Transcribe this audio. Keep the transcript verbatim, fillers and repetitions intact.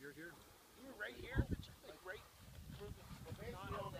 here? You were right here, but just like right through the, not